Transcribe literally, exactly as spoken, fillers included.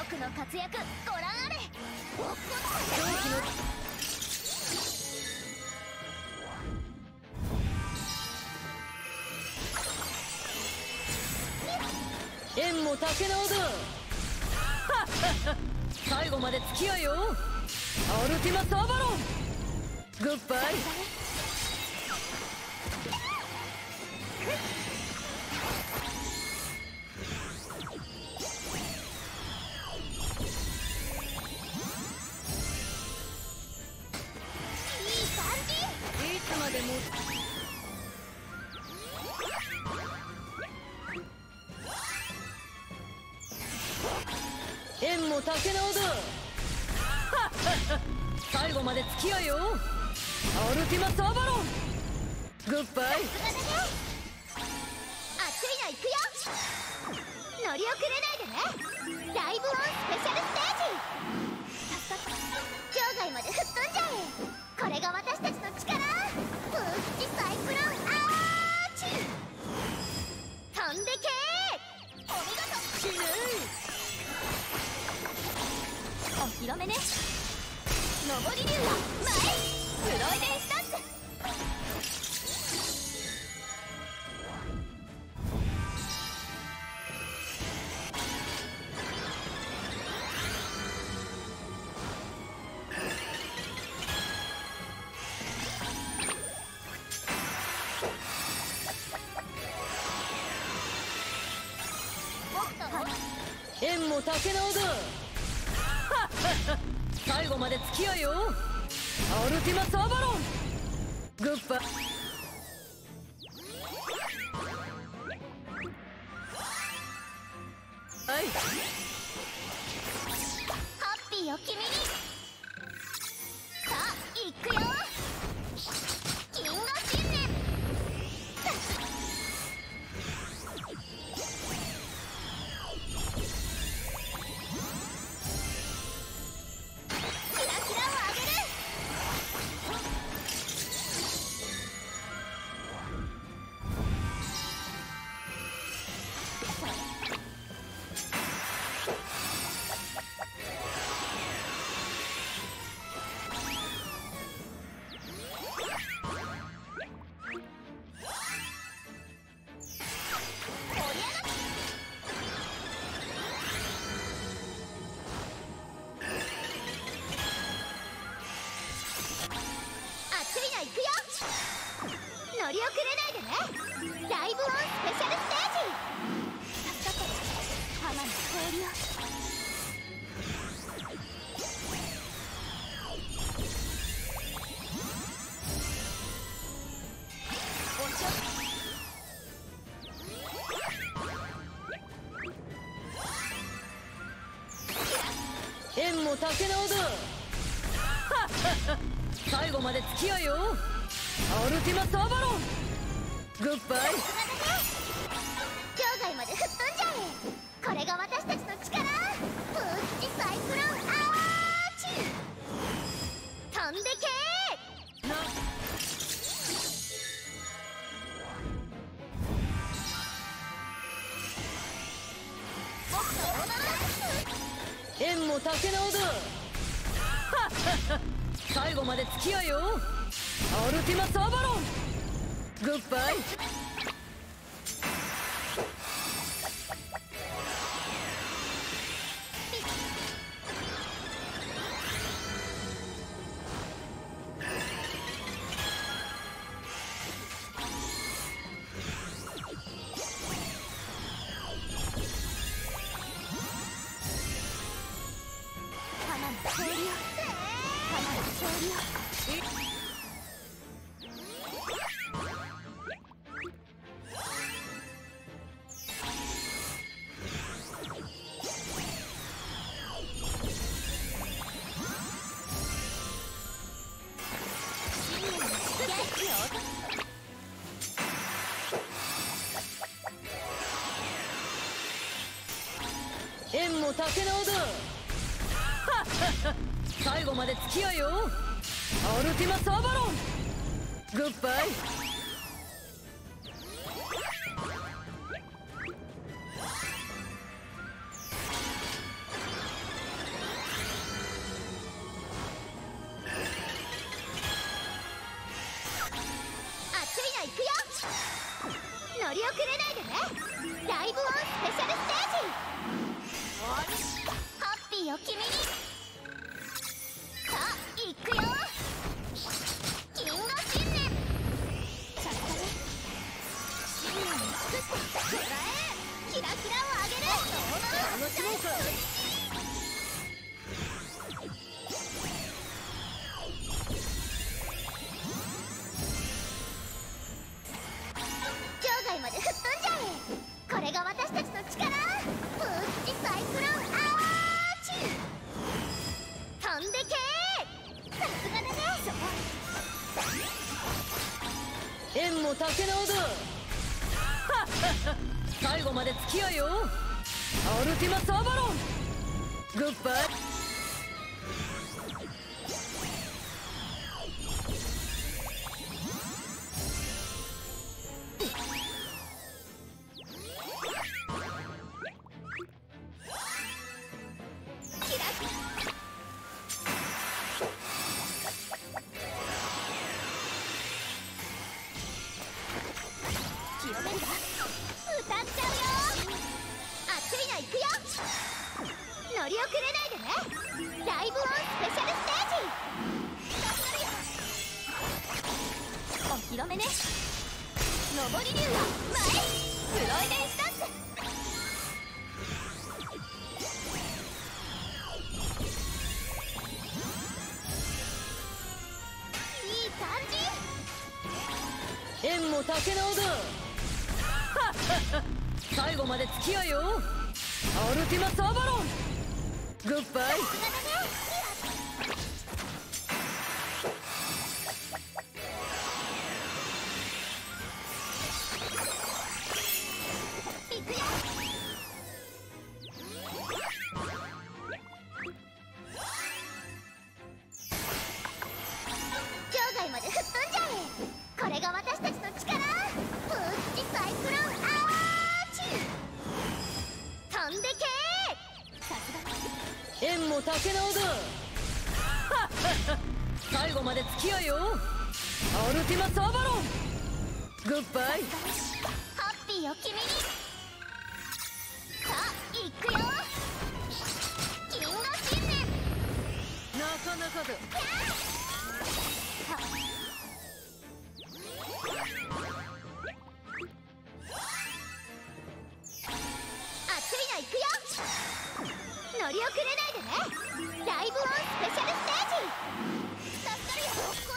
僕の活躍ご覧あれ。狂気の縁も竹縄だ。最後まで付き合いよ、アルティマスアバロン。グッバイ。いつまでも縁も竹縄だ。最後まで付き合いよ、アルティマスアバロン。グッバイ。熱いの行くよ。乗り遅れないでね。ライブオンスペシャルステージ。さっさと場外まで吹っ飛んじゃえ。これが私たちの力。風吹きサイクロンアーチ。飛んでけー。お見事。死ぬお披露目ね。上り竜は前。フロイデンスタンス。縁も竹縄だ。最後まで付き合いよ、アルティマスアバロン。グッバイ。はい、ハッピーを君に。さあ行くよ、金河新年。乗り遅れないでね。ライブオンスペシャルステージ。さっさと浜の氷を。おちょ縁も竹縄だ。最後まで付き合いよ、アルティマスアバロン。グッバイ。場外まで吹っ飛んじゃえ。これが私たちの力。風吹きサイクロンアーチ。飛んでけーな。縁も竹縄だ。最後まで付き合いよ、アルティマスアバロン。グッバイ。花の氷を、花の氷を。縁も竹縄だ。最後まで付き合いよ、アルティマスアバロン。グッバイ。 乗り遅れないでね。ライブオンスペシャルステージ。ハッピーよ君に。さあ行くよ。金河新年。チャットで新年を祝してもらえ。キラキラをあげる。楽しもうか。場外まで吹っ飛んじゃえ。これが私たちの力。ブースチサイクロンアーチ。飛んでけー。さすがだね。 縁も竹縄だ。最後まで付き合いよ。アルティマサーバロン。グッバイ。 清めるわ。歌っちゃうよ。熱いの行くよ。乗り遅れないでね。ライブオンスペシャルステージ。お披露目ね。上り竜は前。フロイデンスタンス。いい感じ。 縁も竹縄だ。最後まで付き合いよ。アルティマサーバロン。グッバイ。 行くよ。場外まで吹っ飛んじゃえ。これが私たちの力。ブースチサイクロンアーチ。飛んでけー。さすが。 縁も竹縄だ。最後まで付き合いよ。アルティマサーバロン。グッバイ。 ハッピーよ君に。さあ行くよ。金河新年。 なかなかだ。熱いの行くよ。乗り遅れないでね。ライブオンスペシャルステージ。助かるよ。